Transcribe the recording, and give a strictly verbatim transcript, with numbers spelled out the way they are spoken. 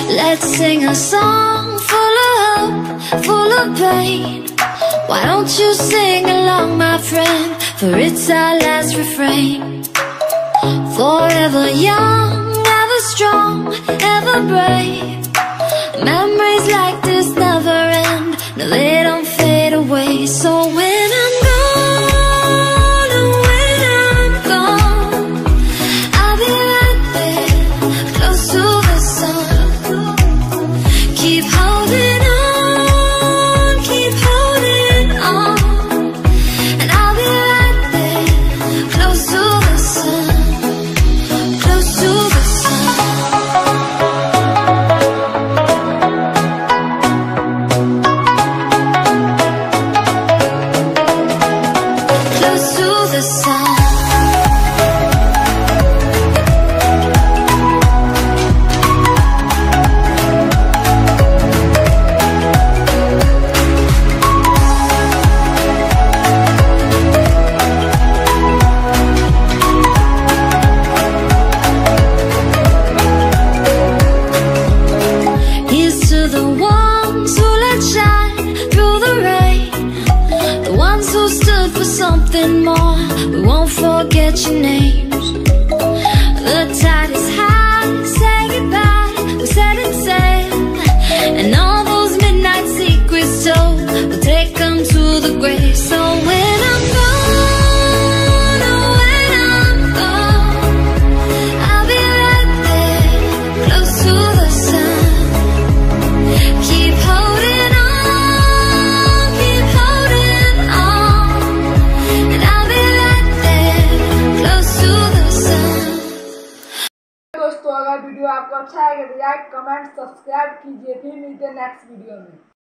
Let's sing a song full of hope, full of pain. Why don't you sing along, my friend, for it's our last refrain. Forever young, ever strong, ever brave. Memories like this never end, no, they don't fade away. So when I'm gone, oh, when I'm gone, I'll be right there, close to the sun. Keep holding on, keep holding on, and I'll be right there, close to the sun, close to the sun. Close to the sun. Here's to the ones who let shine through the rain, the ones who stood for something more. We won't forget your names. The tide is high, say goodbye, we're setting sail, and all those midnight secrets told, we'll take them to the grave. So when I'm gone, oh, when I'm gone, I'll be right there, close to the sun. Keep holding on, keep holding on, and I'll be right there, close to the sun. दोस्तों, अगर video आपको अच्छा लगे तो like, comment, subscribe कीजिए। फिर मिलते हैं नेक्स्ट वीडियो में।